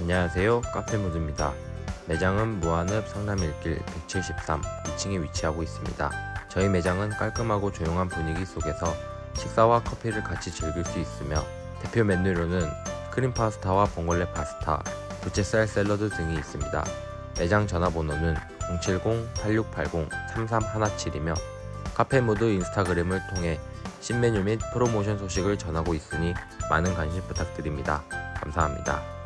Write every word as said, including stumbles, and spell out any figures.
안녕하세요, 카페무드입니다. 매장은 무한읍 성남일길 백칠십삼 이 층에 위치하고 있습니다. 저희 매장은 깔끔하고 조용한 분위기 속에서 식사와 커피를 같이 즐길 수 있으며 대표 메뉴로는 크림 파스타와 봉골레 파스타, 부채살 샐러드 등이 있습니다. 매장 전화번호는 공칠공 팔육팔공 삼삼일칠이며 카페무드 인스타그램을 통해 신메뉴 및 프로모션 소식을 전하고 있으니 많은 관심 부탁드립니다. 감사합니다.